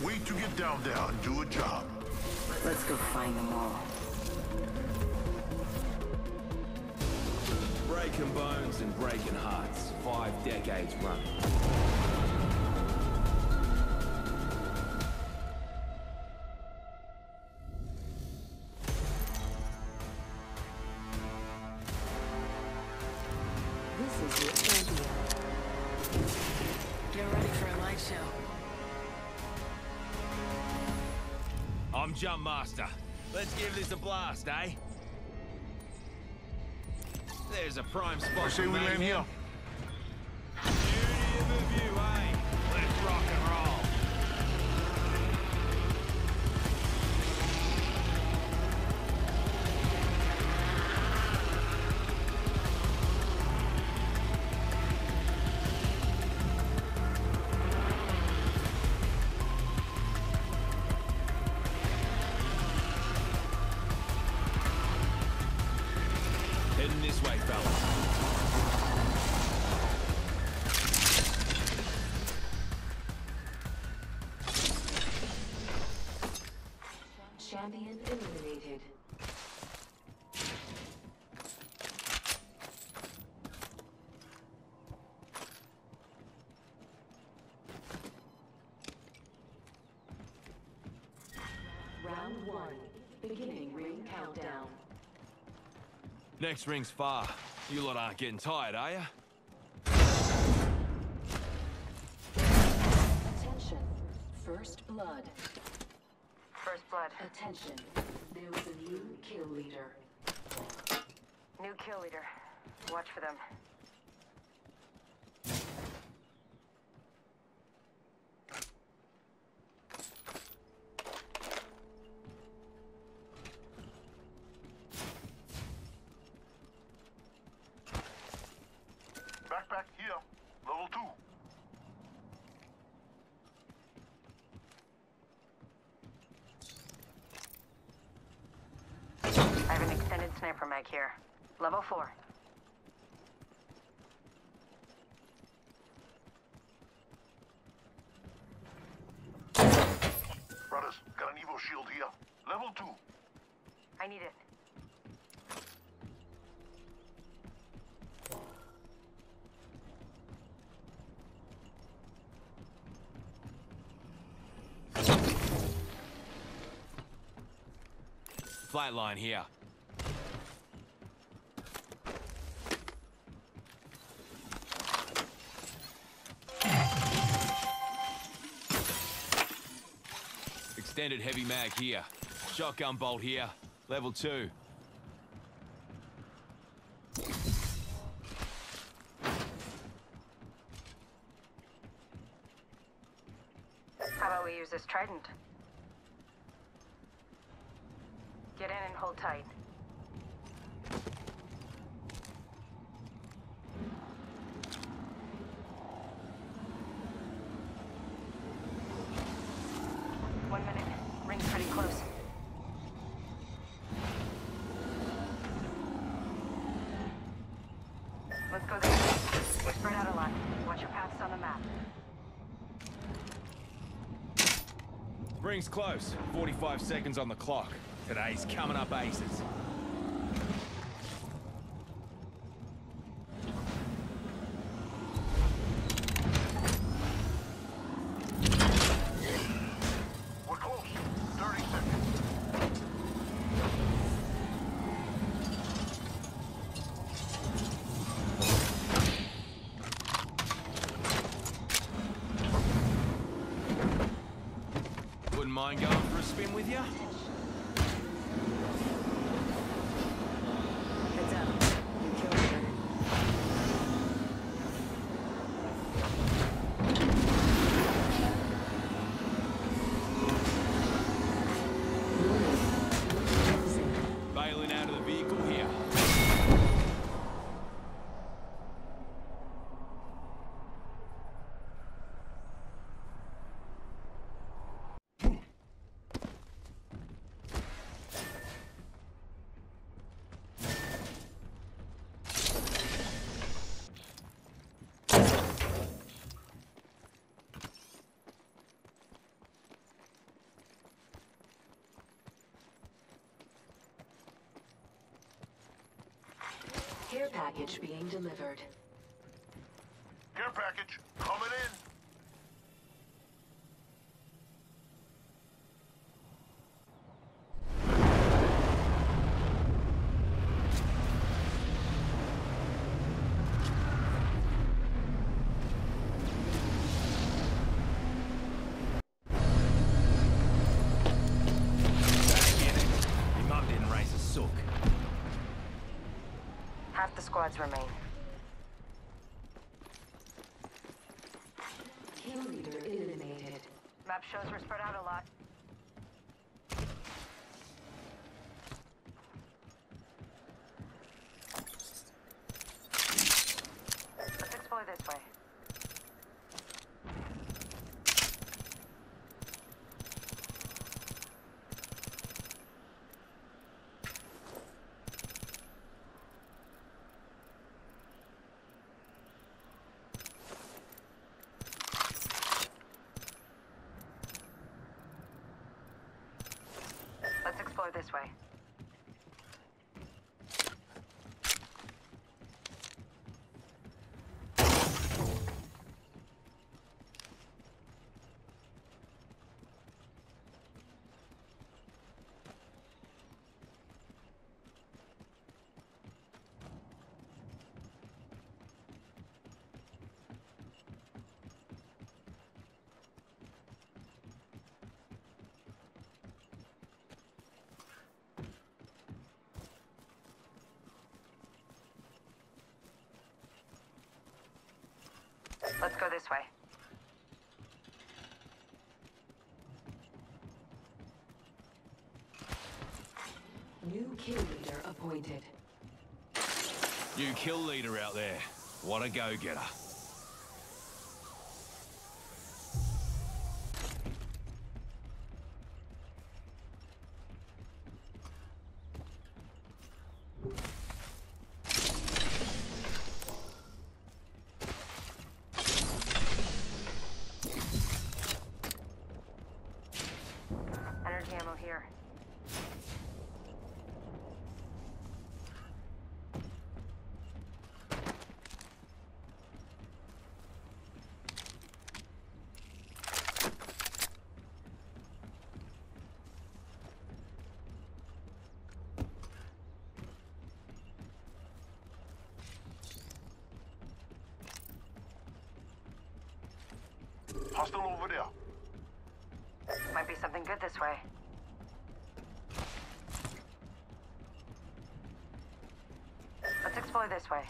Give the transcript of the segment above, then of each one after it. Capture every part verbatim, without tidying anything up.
Wait to get down there and do a job. Let's go find them all. Breaking bones and breaking hearts. Five decades running. This is your champion. Get ready for a light show. I'm Jump Master. Let's give this a blast, eh? There's a prime spot. I say we land here. Beauty of the view, eh? Let's rock and roll. Heading this way, fellas. Champion eliminated. Round one. Beginning ring countdown. Next ring's far. You lot aren't getting tired, are ya? Attention. First blood. First blood. Attention. There was a new kill leader. New kill leader. Watch for them. Backpack here. Level two. I have an extended sniper mag here. Level four. Brothers, got an Evo shield here. Level two. I need it. Flatline here. Extended heavy mag here. Shotgun bolt here. Level two. How about we use this trident? Get in and hold tight. One minute. Ring's pretty close. Let's go there. We're spread out a lot. Watch your paths on the map. Ring's close. forty-five seconds on the clock. Today's coming up aces. We're close. thirty seconds. Wouldn't mind going for a spin with you? Heads up. New kill leader. Bailing out of the vehicle here. Care package being delivered. Care package coming in. Your mum didn't raise a sook. Half the squads remain. Kill leader eliminated. Map shows we're spread out a lot. Let's explore this way. Let's explore this way. Let's go this way. New kill leader appointed. You kill leader out there. What a go-getter. Energy ammo here. Hostile over there. Might be something good this way. Let's explore this way.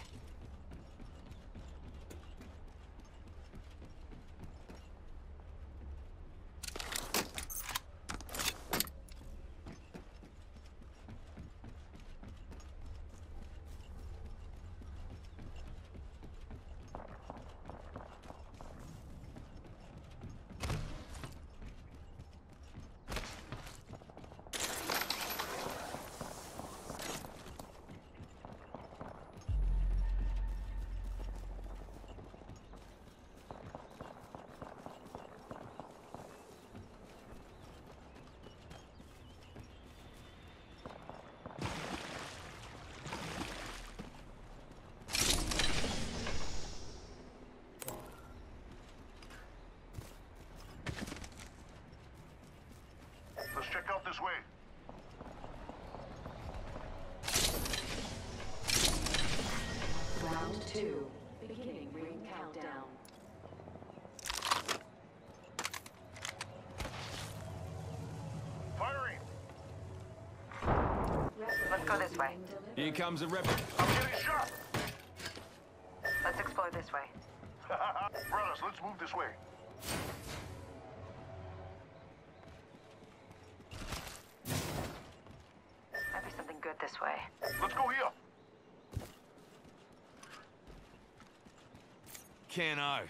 Let's check out this way. Round two. Beginning ring countdown. Firing. Let's go this way. Here comes a rebel. I'm getting shot. Let's explore this way. Brothers, let's move this way. Might be something good this way. Let's go here. Ken Oath.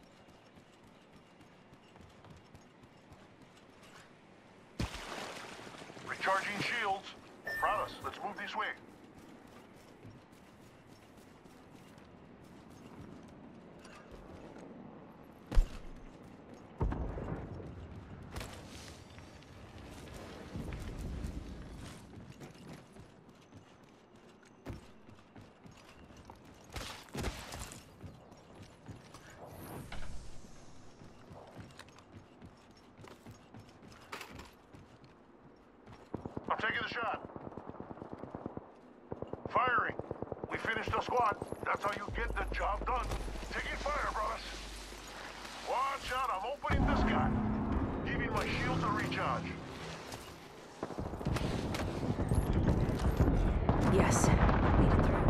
Recharging shields. Brothers, let's move this way. taking the shot. Firing. We finished the squad. That's how you get the job done. Taking fire, brothers. Watch out, I'm opening this guy. Giving my shield a recharge. Yes. Made it through.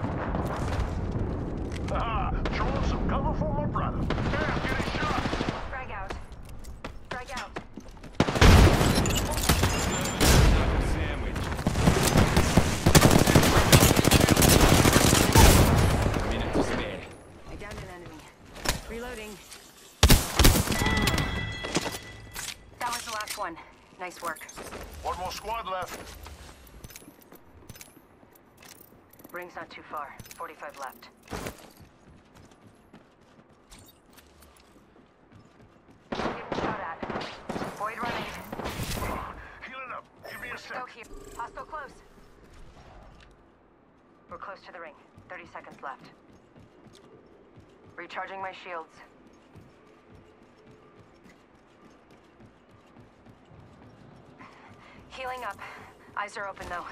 Ah, throwing some cover for my brother. Hey, I'm getting shot. Drag out. Drag out. Knuckle sandwich. A minute to spare. I downed an enemy. Reloading. That was the last one. Nice work. One more squad left. Ring's not too far. forty-five left. Getting shot at. Void running. Healing up. Give me a sec. Go here. Hostile close. We're close to the ring. thirty seconds left. Recharging my shields. Healing up. Eyes are open though.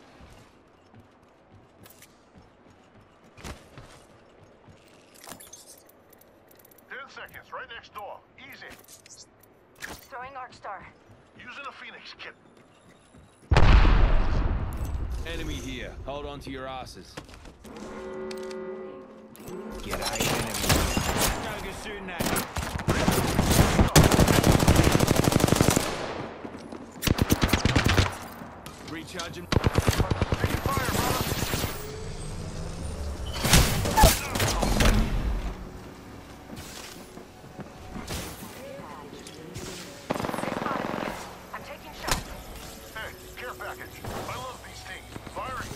Ten seconds, right next door. Easy. Throwing Arcstar. Using a Phoenix kit. Enemy here. Hold on to your asses. Get G'day, enemy. Gotta go shooting that. Recharging. Taking fire, brother. I'm taking shots. Hey, care package. I love these things. Firing.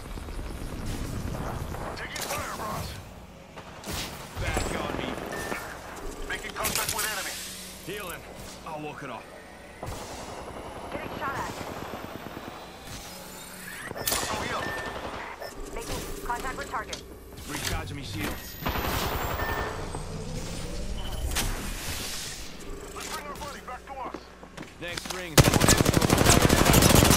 Taking fire, Ross. Back on me. Making contact with enemy. Healing. I'll walk it off. Getting shot at. Let's go heal. Making contact with target. Recharging me shields. Let's bring our buddy back to us. Next ring.